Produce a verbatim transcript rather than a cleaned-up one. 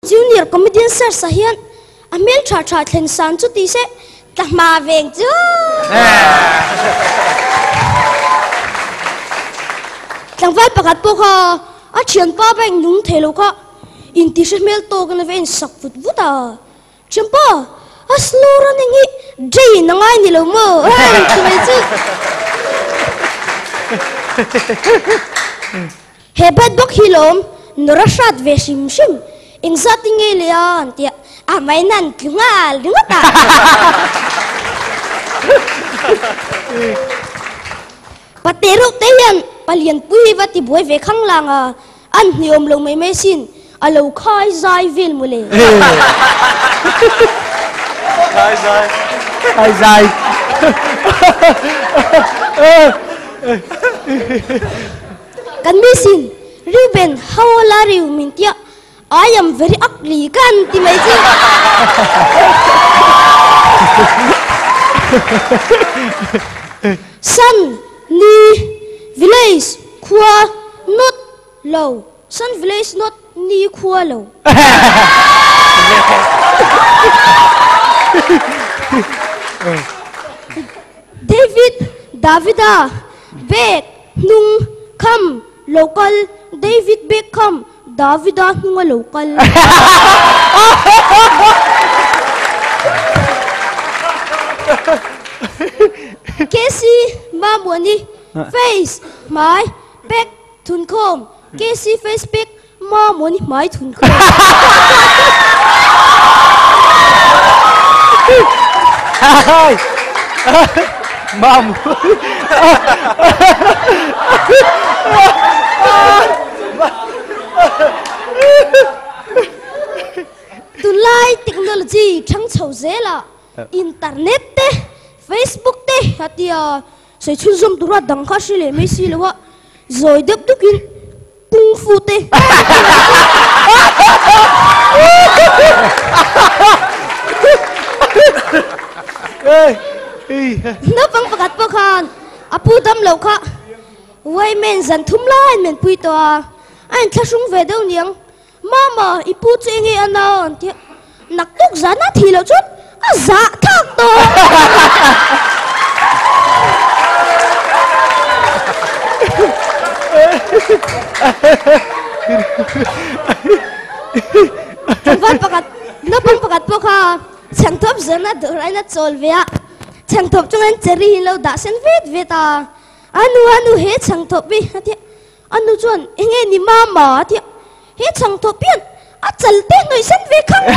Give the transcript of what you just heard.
junior comedian sir sahian amel tha tha thlen san chu ti se ta ma veng chu tlang vai pakat po kha a thian pa bang nung thelo kha in ti se mel to kan ven sak fut vuta champa a slow running hi jay na ngai ni lo mo ai tu mai chu hebat bok hilom norashat veshim shim ingzating elian tia amai nan klungal dingata patero teyan palian pui vati boy ve khang langa an niom lo mai mai sin alo khai zai vil mule khai zai khai zai kan mi sin Reuben how are you mintia I am very ugly kan ti mai chi san ni village khua not low san village not ni khua low David Davida Beck nung kham local David Beckham Davida nung local Casey Mamoni Face Mai Beck Thun Khom Casey Face Beck Mamoni Mai Thun Khom Mam Tulai technology thang chau zela internet te Facebook te hatia sei chun zum tura dang kha sile me si lewa zoi dep tukin kung fu te nó bằng pakat po khan apu dam lo kha wai men zan thum lai men pui to an thasung ve deu niang mama ipu chengi anon ti nak tuk zana thi lo chut a za thak to Van pakat nó bằng pakat po kha chang thop zana dorai na chol vea chang thop chung an cheri lo da sen vet veta anu anu he chang thop bi ati anu chuan enge ni mama ati he chang thop pian a chalte noi sen ve khang